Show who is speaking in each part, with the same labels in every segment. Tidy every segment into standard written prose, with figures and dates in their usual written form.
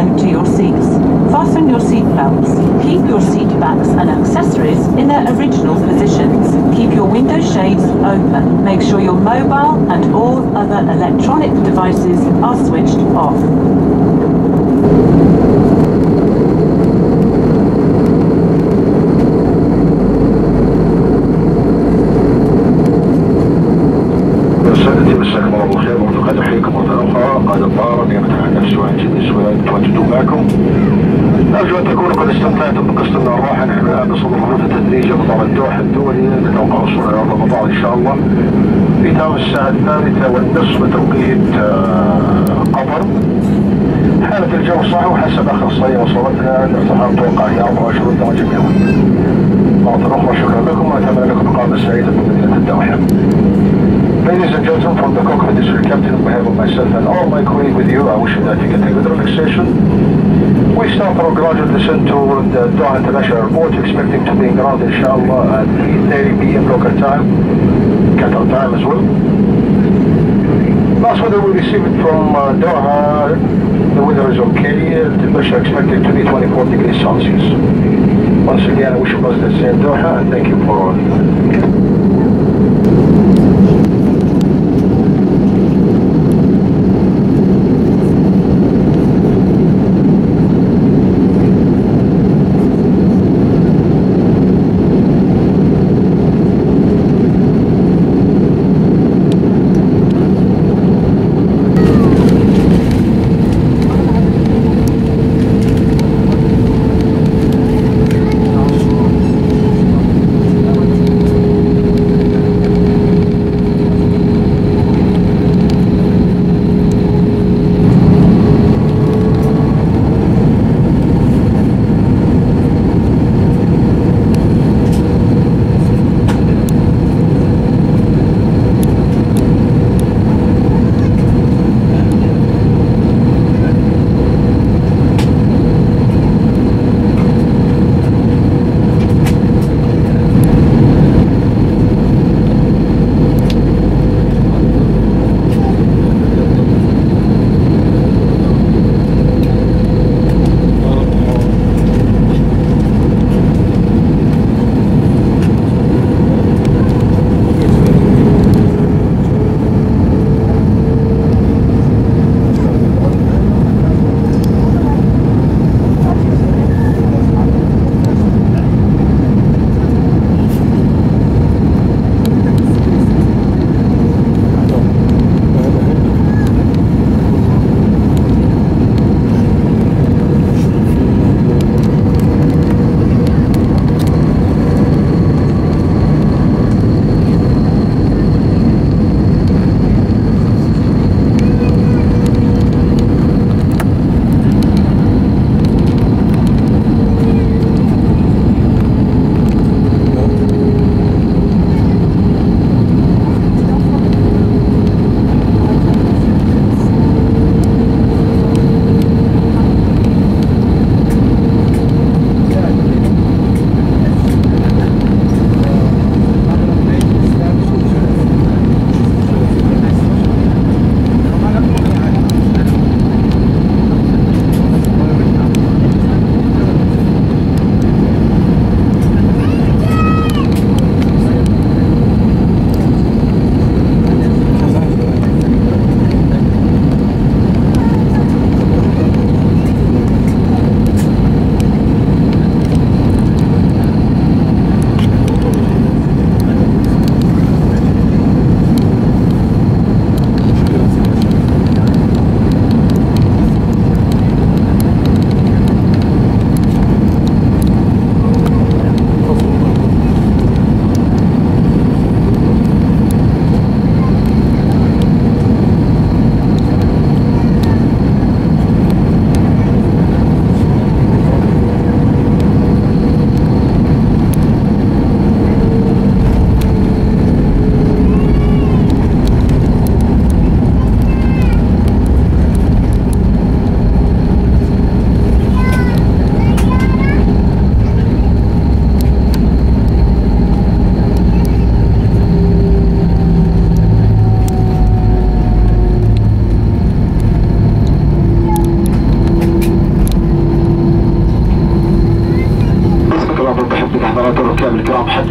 Speaker 1: airflow to your seats. Fasten your seat belts. Keep your seat backs and accessories in their original positions. Keep your window shades open. Make sure your mobile and all other electronic devices are switched off.
Speaker 2: سادتي مساكم الله بالخير وقد احييكم مره اخرى. قال الله ربي نتحدث عن A320-200 معكم. ارجو ان تكونوا قد استمتعتم بقصتنا الراحه. نحن الان بصدد خطوط التدريج مطار الدوحه الدولي نتوقع الوصول الى ارض المطار ان شاء الله في تمام الساعه 3:30 بتوقيت قطر. حالة الجو صحيح وحسب اخر صيغه وصلتنا الارتفاع المتوقع هي 24 درجه مئويه. مرة أخرى شكرا لكم وأتمنى لكم إقامة سعيدة بمدينة الدوحة. Ladies and gentlemen, from the cockpit, this is the captain on behalf of myself and all my colleagues with you. I wish you that you can take good relaxation. We start our gradual descent toward the Doha International Airport, expecting to be in ground inshallah at 3:30 p.m. local time, Qatar time as well. Last weather we received from Doha, the weather is okay. The temperature expected to be 24 degrees Celsius. Once again, I wish you a pleasant stay in Doha and thank you for all.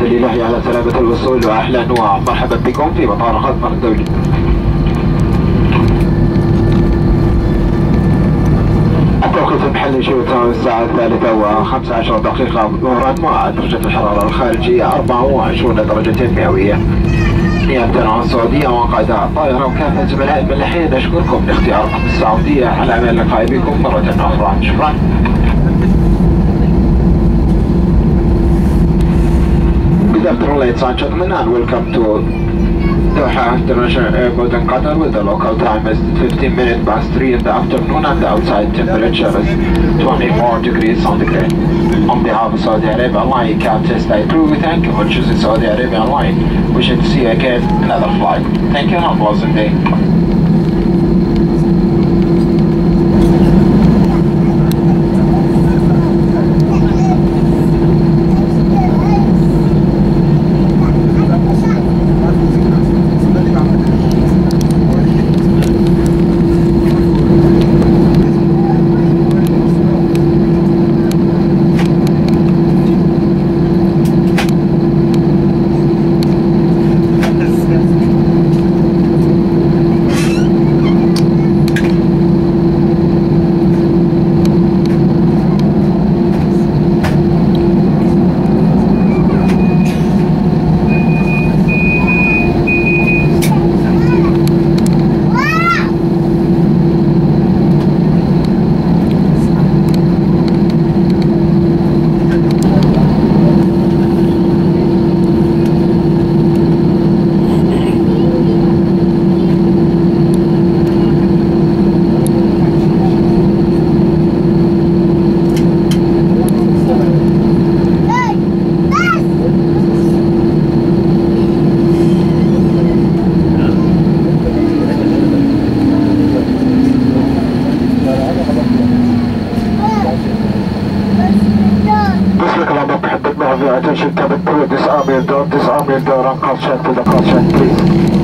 Speaker 2: الإلهي على سلامة الوصول وأهلا ومرحبا بكم في مطار خاطر الدولي. التوقيت المحلي شوطان الساعة 3:15 ظهرا مع درجة الحرارة الخارجية 24 درجة مئوية. نيابة عن السعودية وقادة الطائرة وكافة زملاء الملاحين نشكركم لاختياركم السعودية على أمل اللقاء بكم مرة أخرى. شكرا. Good afternoon, ladies and gentlemen, and welcome to Doha International Airport in Qatar, with the local time is 15 minutes past 3 in the afternoon, and the outside temperature is 24 degrees centigrade. On behalf of Saudi Arabia Airlines, Captain stay through. We thank you for choosing Saudi Arabia Airlines. We should see you again another flight. Thank you and have a pleasant day. Attention cabin crew, disarm your door and call check to the call check, please.